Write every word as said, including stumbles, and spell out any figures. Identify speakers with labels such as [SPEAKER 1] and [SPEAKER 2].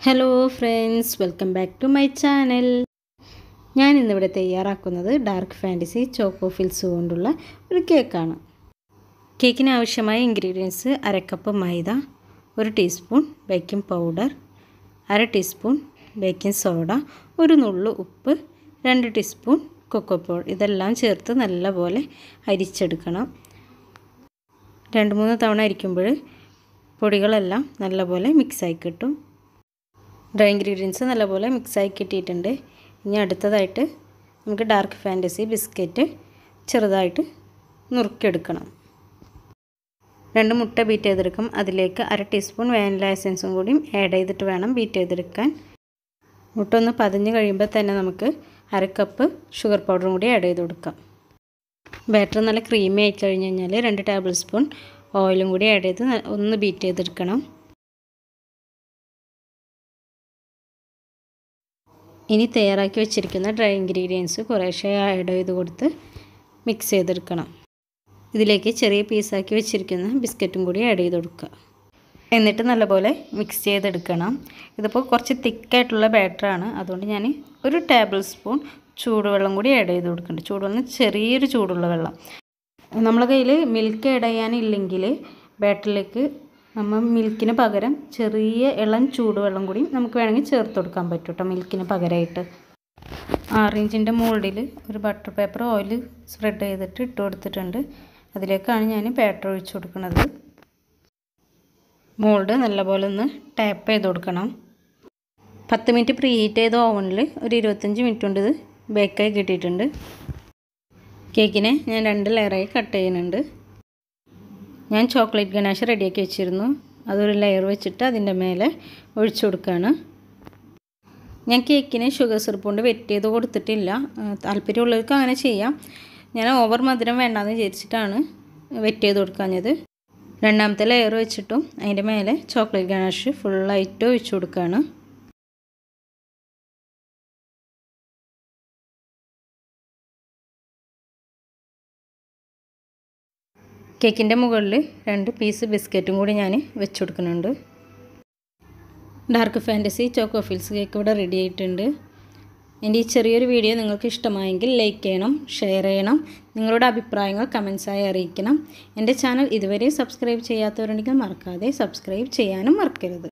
[SPEAKER 1] Hello friends, welcome back to my channel. ഞാൻ ഇന്നിവിടെ തയ്യാറാക്കുന്നത് ഡാർക്ക് ഫാൻറ്റസി ചോക്കോ ഫിൽസ് കൊണ്ടുള്ള ഒരു കേക്കാണ്. കേക്കിന് ആവശ്യമായ ഇൻഗ്രീഡിയൻസ്: അര കപ്പ് മൈദ, ഒരു ടീസ്പൂൺ ബേക്കിംഗ് പൗഡർ, അര ടീസ്പൂൺ ബേക്കിംഗ് സോഡ, ഒരു നുള്ളു ഉപ്പ്, രണ്ട് ടീസ്പൂൺ കൊക്കോ പൗഡർ. ഇതെല്ലാം ചേർത്ത് നല്ലപോലെ അരിച്ചെടുക്കണം. രണ്ട് മൂന്ന് തവണ അരിക്കുമ്പോൾ പൊടികളെല്ലാം നല്ലപോലെ മിക്സായി കിട്ടും. ഡ്രൈ ഇൻഗ്രീഡിയൻസ് നല്ലപോലെ മിക്സായി കിട്ടിയിട്ടുണ്ട്. ഇനി അടുത്തതായിട്ട് നമുക്ക് ഡാർക്ക് ഫാൻറ്റസി ബിസ്ക്കറ്റ് ചെറുതായിട്ട് നുറുക്കിയെടുക്കണം. രണ്ട് മുട്ട ബീറ്റ് ചെയ്തെടുക്കും. അതിലേക്ക് അര ടീസ്പൂൺ വാനില എസൻസും കൂടി ആഡ് ചെയ്തിട്ട് വേണം ബീറ്റ് ചെയ്തെടുക്കാൻ. മുട്ട ഒന്ന് പതിഞ്ഞ് കഴിയുമ്പോൾ തന്നെ നമുക്ക് അര കപ്പ് ഷുഗർ പൗഡറും കൂടി ആഡ് ചെയ്ത് കൊടുക്കാം. ബാറ്റർ നല്ല ക്രീമി ആയി കഴിഞ്ഞ് കഴിഞ്ഞാൽ രണ്ട് ടേബിൾ സ്പൂൺ ഓയിലും കൂടി ആഡ് ചെയ്ത് ഒന്ന് ബീറ്റ് ചെയ്തെടുക്കണം. ഇനി തയ്യാറാക്കി വെച്ചിരിക്കുന്ന ഡ്രൈ ഇൻഗ്രീഡിയൻസ് കുറേശ്ശെ ആഡ് ചെയ്ത് കൊടുത്ത് മിക്സ് ചെയ്തെടുക്കണം. ഇതിലേക്ക് ചെറിയ പീസാക്കി വെച്ചിരിക്കുന്ന ബിസ്ക്കറ്റും കൂടി ആഡ് ചെയ്ത് കൊടുക്കുക. എന്നിട്ട് നല്ലപോലെ മിക്സ് ചെയ്തെടുക്കണം. ഇതിപ്പോൾ കുറച്ച് തിക്കായിട്ടുള്ള ബാറ്ററാണ്, അതുകൊണ്ട് ഞാൻ ഒരു ടേബിൾ സ്പൂൺ ചൂടുവെള്ളം കൂടി ആഡ് ചെയ്ത് കൊടുക്കുന്നുണ്ട്. ചൂടുവെള്ളം ചെറിയൊരു ചൂടുള്ള വെള്ളം. നമ്മളെ കയ്യിൽ മിൽക്ക് ആഡ് ചെയ്യാനില്ലെങ്കിൽ ബാറ്ററിലേക്ക് നമ്മൾ മിൽക്കിന് പകരം ചെറിയ ഇളം ചൂടുവെള്ളം കൂടി നമുക്ക് വേണമെങ്കിൽ ചേർത്ത് കൊടുക്കാൻ പറ്റും കേട്ടോ, മിൽക്കിന് പകരമായിട്ട്. ആറ് ഇഞ്ചിൻ്റെ മോൾഡിൽ ഒരു ബട്ടർ പേപ്പർ ഓയിൽ സ്പ്രെഡ് ചെയ്തിട്ട് ഇട്ട് കൊടുത്തിട്ടുണ്ട്. അതിലേക്കാണ് ഞാൻ ബാറ്റർ ഒഴിച്ച് കൊടുക്കുന്നത്. മോൾഡ് നല്ലപോലെ ഒന്ന് ടാപ്പ് ചെയ്ത് കൊടുക്കണം. പത്ത് മിനിറ്റ് പ്രീ ഹീറ്റ് ചെയ്ത ഓവനിൽ ഒരു ഇരുപത്തഞ്ച് മിനിറ്റ് കൊണ്ട് ഇത് ബേക്കായി കിട്ടിയിട്ടുണ്ട്. കേക്കിനെ ഞാൻ രണ്ട് ലെയറായി കട്ട് ചെയ്യുന്നുണ്ട്. ഞാൻ ചോക്ലേറ്റ് ഗനാഷ് റെഡിയാക്കി വെച്ചിരുന്നു. അതൊരു ലെയർ വെച്ചിട്ട് അതിൻ്റെ മേലെ ഒഴിച്ചു കൊടുക്കുകയാണ്. ഞാൻ കേക്കിന് ഷുഗർ സിറപ്പ് കൊണ്ട് വെറ്റ് ചെയ്ത് കൊടുത്തിട്ടില്ല. താല്പര്യമുള്ളവർക്ക് അങ്ങനെ ചെയ്യാം. ഞാൻ ഓവർ മധുരം വേണ്ടാന്ന് വിചാരിച്ചിട്ടാണ് വെറ്റ് ചെയ്ത് കൊടുക്കാഞ്ഞത്. രണ്ടാമത്തെ ലെയർ വെച്ചിട്ടും അതിൻ്റെ മേലെ ചോക്ലേറ്റ് ഗനാഷ് ഫുള്ളായിട്ട് ഒഴിച്ചു കൊടുക്കുകയാണ്. കേക്കിൻ്റെ മുകളിൽ രണ്ട് പീസ് ബിസ്ക്കറ്റും കൂടി ഞാൻ വെച്ച് കൊടുക്കുന്നുണ്ട്. Dark fantasy choco fills cake ഇവിടെ റെഡി ആയിട്ടുണ്ട്. എൻ്റെ ഈ ചെറിയൊരു വീഡിയോ നിങ്ങൾക്ക് ഇഷ്ടമായെങ്കിൽ ലൈക്ക് ചെയ്യണം, ഷെയർ ചെയ്യണം, നിങ്ങളുടെ അഭിപ്രായങ്ങൾ കമൻസായി അറിയിക്കണം. എൻ്റെ ചാനൽ ഇതുവരെ സബ്സ്ക്രൈബ് ചെയ്യാത്തവരുണ്ടെങ്കിൽ മറക്കാതെ സബ്സ്ക്രൈബ് ചെയ്യാനും മറക്കരുത്.